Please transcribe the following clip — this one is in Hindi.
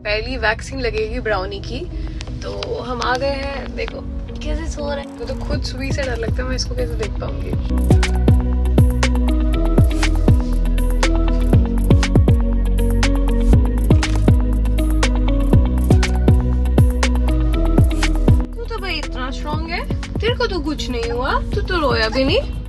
पहली वैक्सीन लगेगी ब्राउनी की, तो हम आ गए हैं। देखो कैसे सो रहे हैं। मुझे तो खुद सुई से डर लगता है, मैं इसको कैसे देख पाऊंगी। तू तो भाई इतना स्ट्रॉन्ग है, तेरे को तो कुछ नहीं हुआ, तू तो रोया भी नहीं।